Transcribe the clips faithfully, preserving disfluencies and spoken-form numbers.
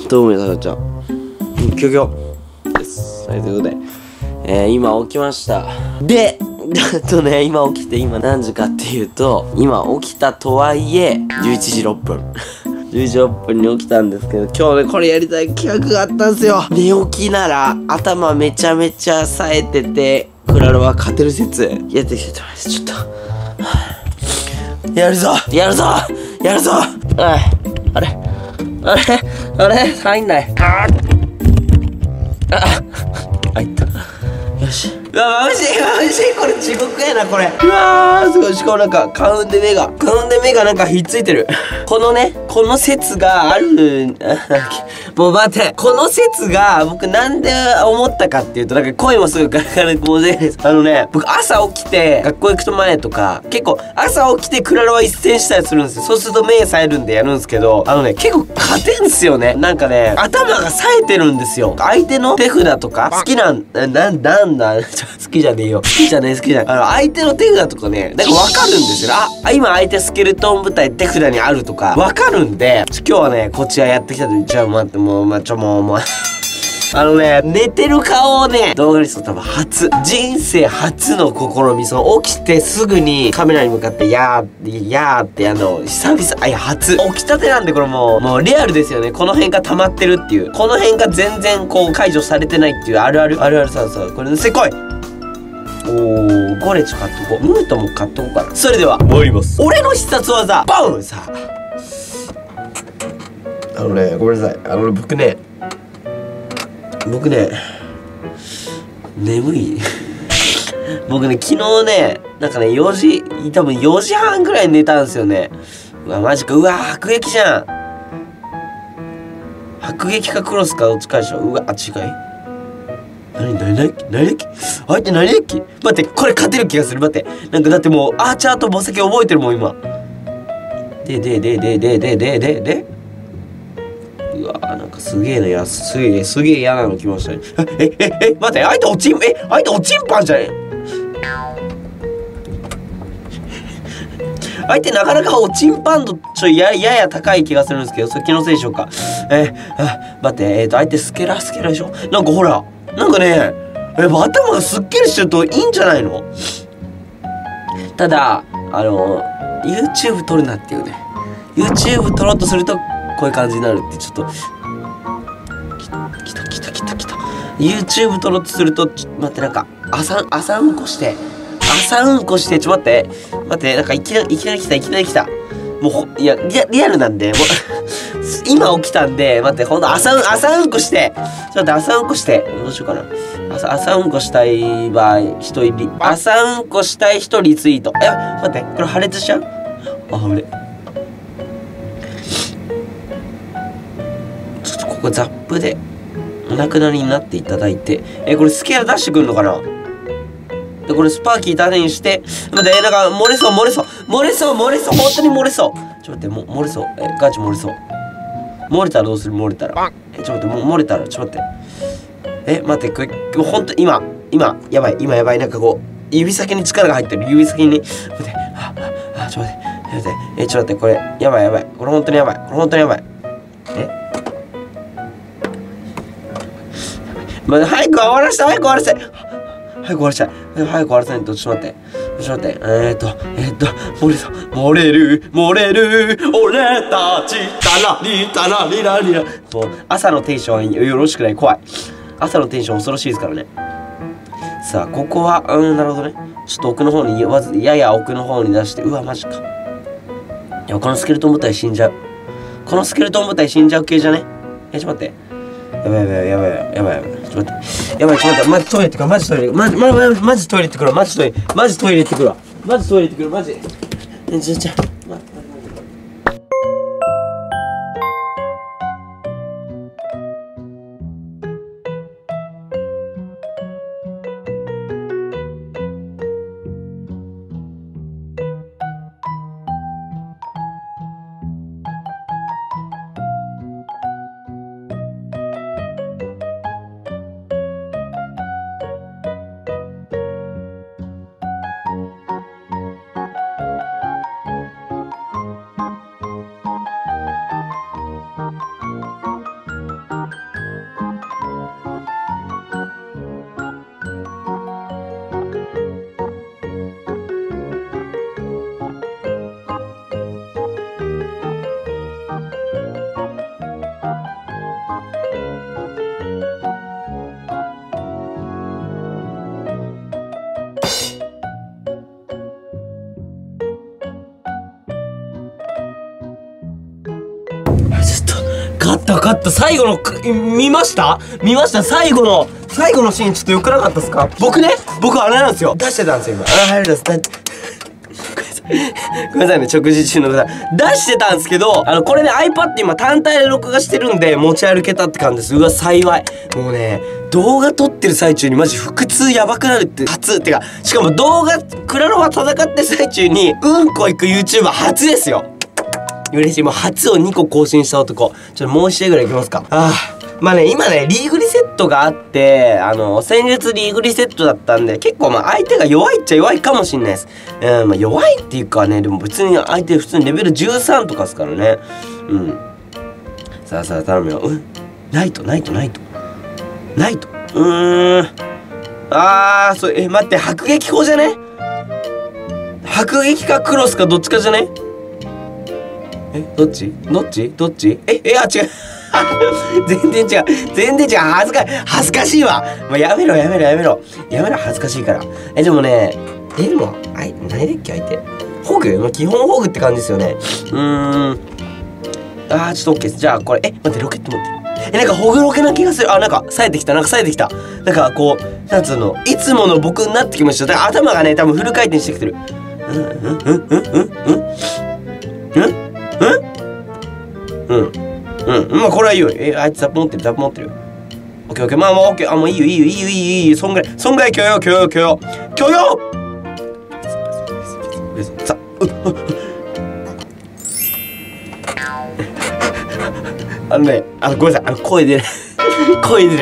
どうも皆さん、ちゃん。キョキョです。はい、ということで、えー、今起きました。で、あとね、今起きて、今何時かっていうと、今起きたとはいえ、じゅういちじろっぷん。じゅういちじろっぷんに起きたんですけど、今日ね、これやりたい企画があったんですよ。寝起きなら、頭めちゃめちゃ冴えてて、クラロワ勝てる説、やっていきたいと思います。ちょっと、やるぞやるぞやるぞああれあれあれ入んない。あああ、いった。よし。うわ、まぶしいまぶしい。これ地獄やな、これ。うわー、すごい。しかもなんか、カウンで目が、カウンで目がなんかひっついてる。このね、この説がある、もう待って、この説が、僕なんで思ったかっていうと、なんか声もすごいガラガラで申し訳ないです。あのね、僕朝起きて、学校行くと前とか、結構、朝起きてクラロワ一戦したりするんですよ。そうすると目冴えるんでやるんですけど、あのね、結構勝てんすよね。なんかね、頭が冴えてるんですよ。相手の手札とか、好きなん、な、なんだ、好きじゃねえよ。好きじゃねえ、好きじゃねえ。あの、相手の手札とかね、なんかわかるんですよ。あ、今相手スケルトン部隊手札にあるとか、わかるんで、今日はね、こっちはやってきたとき、じゃあ待って、もう、ま、ちょ、もう、もう、あのね、寝てる顔をね、動画にすると多分初。人生初の試み。その、起きてすぐにカメラに向かって、やーって、やーってやるの、久々、あ、いや、初。起きたてなんでこれもう、もうリアルですよね。この辺が溜まってるっていう。この辺が全然こう解除されてないっていう、あるある。あるあるさ、さ、これ、せこいおー、ゴレチ買っとこう。ムートも買っとこうかな。それでは、参ります。俺の必殺技、バウンさあ。あのね、ごめんなさい。あの、僕ね、僕ね、眠い。僕ね、昨日ね、なんかね、よじ、多分よじはんぐらいに寝たんですよね。うわ、マジか。うわ、迫撃じゃん。迫撃かクロスかどっちかでしょ。うわ、あ、違い何何何何だっけあれって何だっけ待って、これ勝てる気がする。待って。なんかだってもう、アーチャーと墓石覚えてるもん、今。で、で、で、で、で、で、で、で、で。うわー、なんかすげえな、や、すげえ、すげえ嫌なの来ましたね。え、え、え、え、待って、相手おちん、え、相手おちんぱんじゃね相手なかなかおちんぱん度ちょややや高い気がするんですけど、それ気のせいでしょうか。え、あ、待って、えっと、相手スケラスケラでしょ。なんかほら、なんかね、やっぱ頭がすっきりしてるといいんじゃないの。ただ、あの、YouTube 撮るなっていうね。YouTube 撮ろうとすると、こういう感じになるって、ちょっと、きたきたきたきた。YouTube 撮ろうとすると、ちょっと待って、なんか、朝、朝うんこして、朝うんこして、ちょっと待って、待って、なんかいきなり、いきなり来た、いきなり来た。もうほ、いや、リア、リアルなんで、もう今起きたんで、待って、ほんと朝うん、朝うんこして、ちょっと待って、朝うんこして、どうしようかな。朝、朝うんこしたい場合、人いり、朝うんこしたい人リツイート。え、待って、これ破裂しちゃうあ、俺。ちょっとここザップで、お亡くなりになっていただいて、え、これスケア出してくんのかなで、これスパーキー種にして、待って、なんか漏れそう、漏れそう、漏れそう、漏れそう、本当に漏れそう。ちょっと待って、も、漏れそう。え、ガチ漏れそう。漏れたらどうする漏れたら。え、ちょっと待って、もう漏れたら、ちょっと待って。え、待って、これ、もうほんと、今、今、やばい、今やばい、なんかこう、指先に力が入ってる、指先に。待って、あ、あ、あ、ちょっと待って、待って、え、ちょっと待って、これ、やばいやばい。これ本当にやばい。これ本当にやばい。えま、早く終わらせて、早く終わらせて。早く終わらせて。早く終わらせないと、ちょっと待って。ちょっと待って。えーっと、えーっと、漏れそう。漏れる、漏れる、俺たち、タラリタラリラリラ。もう、朝のテンションよろしくない。怖い。朝のテンション恐ろしいですからね。さあ、ここは、うん、なるほどね。ちょっと奥の方に、まず、やや奥の方に出して、うわ、マジか。いや、このスケルトン部隊死んじゃう。このスケルトン部隊死んじゃう系じゃねえ、ちょっと待って。やばいやばいやばいやばいやばいやばい。ちょっと待って。やばい、ちょっと待って。マジトイレ行ってくる。マジトイレ。マジ、マジ、マジ、マジトイレ行ってくる。マジトイレ。マジトイレ行ってくるわ。マジトイレ行ってくる。マジ。え、ちょ、ちょ、ま、 った分かった。最後のく見ました見ました最後の最後のシーンちょっと良くなかったっすか？僕ね僕あれなんですよ、出してたんですよ今。あ入るんです。だってごめんなさいね、食事中の方出してたんですけど、あのこれね iPad 今単体で録画してるんで持ち歩けたって感じです。うわ幸い。もうね動画撮ってる最中にマジ腹痛やばくなるって初ってか、しかも動画クラロワ戦ってる最中にうんこ行く YouTuber 初ですよ。嬉しい。もう初をにこ更新した男。ちょっともう一試合ぐらいいきますか。ああまあね今ねリーグリセットがあって、あの先月リーグリセットだったんで結構まあ相手が弱いっちゃ弱いかもしんないです。うんまあ弱いっていうかね、でも別に相手普通にレベルじゅうさんとかですからね。うんさあさあ頼むよ。うんナイトナイトナイトナイトうーんあーそれえ待って迫撃砲じゃね？迫撃かクロスかどっちかじゃね？えどっちどっちどっちええあ違う全然違う全然違う恥ずか恥ずかしいわ、まあ、やめろやめろやめろやめろ恥ずかしいから。えでもねえでもあい何だっけ相手ホグ、まあ、基本ホグって感じですよね。うーんあーちょっと OK です。じゃあこれえ待ってロケット持ってるえなんかホグロケな気がする。あなんか冴えてきたなんか冴えてきたなんかこうなんつうのいつもの僕になってきました。だから頭がね多分フル回転してきてる。うんうんうんうんうんうんうんうんうんまあこれはいいよ。えあいつザップ持ってるザップ持ってる。オッケーオッケーまあもうオッケーあもういいよいいよいいよいいよいいよそんぐらいそんぐらい許容許容許容許容さあのねあのごめんなさいあの声出ない声出ない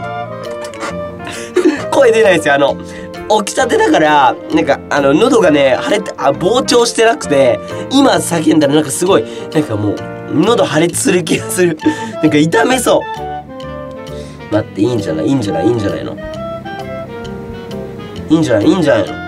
声出ないですよ。あの起きたてだからなんかあの喉がね腫れてあ膨張してなくて今叫んだらなんかすごいなんかもう喉破裂する気がするなんか痛めそう。待っていいんじゃないいいんじゃないいいんじゃないのいいんじゃないいいんじゃないの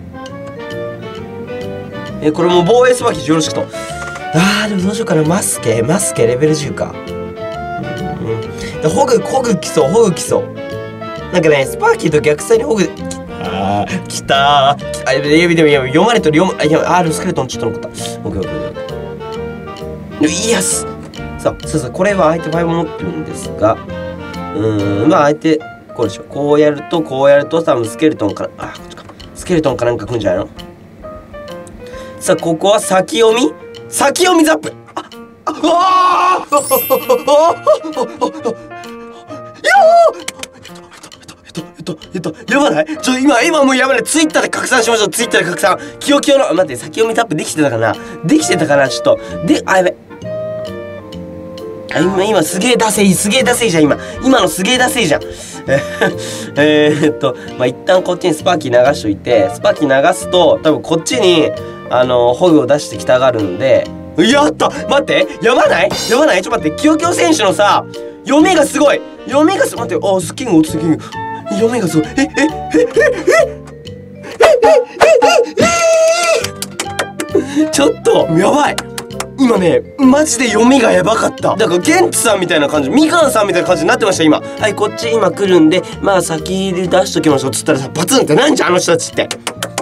えこれもう防衛スパキよろしくと。あーでもどうしようかな。マスケマスケレベルじゅうか。うんホグホグ来そうホグ来そうなんかねスパーキーと逆サイにホグあー来たーあでも読まれてる読まあいやあースケルトンちょっと残った。オッケーオッケーオッケーイエスさあそうそうこれは相手ファイブ持ってるんですがうーんまあ相手こうでしょこうやるとこうやると多分スケルトンからあこっちかスケルトンかなんか来るんじゃないの。さあここは先読み先読みザップああああえっとえっとやばないちょ今今もうやばない。ツイッターで拡散しましょう。ツイッターで拡散キヨキヨの待って先読みタップできてたかなできてたかなちょっとであやべあ今今すげえダセいすげえダセいじゃん今今のすげえダセいじゃんえーっとまあ一旦こっちにスパーキー流しといてスパーキー流すと多分こっちにあのホグを出してきたがるんでやった待ってやばないやばないちょっと待ってキヨキヨ選手のさ読みがすごい読みがすごい待ってあスキング落ちてキング読みがすごいええええええええちょっとやばい今ねマジで読みがやばかった。だからゲンツさんみたいな感じみかんさんみたいな感じになってました今。はいこっち今来るんでまあ先で出しときましょうっつったらさバツンってなんじゃんあの人たちって。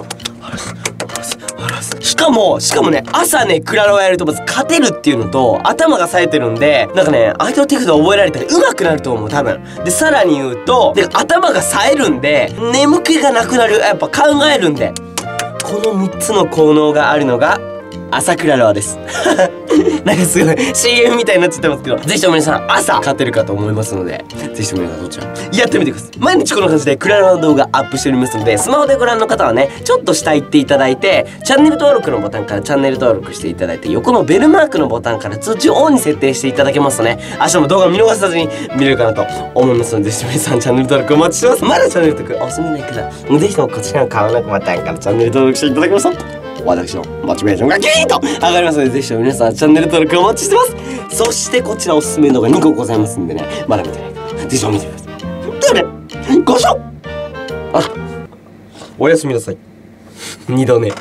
しかもしかもね朝ねクラロワやるとまず勝てるっていうのと頭が冴えてるんでなんかね相手の手札覚えられたら上手くなると思う多分。でさらに言うとで頭が冴えるんで眠気がなくなるやっぱ考えるんでこのみっつの効能があるのが朝クラロワですなんかすごい シーエム みたいになっちゃってますけどぜひとも皆さん朝勝てるかと思いますのでぜひとも皆さんどちらやってみてください。毎日この感じでクラロワの動画アップしておりますのでスマホでご覧の方はねちょっと下行っていただいてチャンネル登録のボタンからチャンネル登録していただいて横のベルマークのボタンから通知をオンに設定していただけますとね明日も動画を見逃さずに見れるかなと思いますのでぜひとも皆さんチャンネル登録お待ちしてます。まだチャンネル登録お済みない方ぜひともこちらの顔のボタンからチャンネル登録していただけますと私のモチベーションがギーンと上がりますのでぜひとも皆さんチャンネル登録お待ちしてます。そしてこちらおすすめの動画にこございますんでねまだ見てない方ぜひとも見てください。ではねご視聴あおやすみなさいにど寝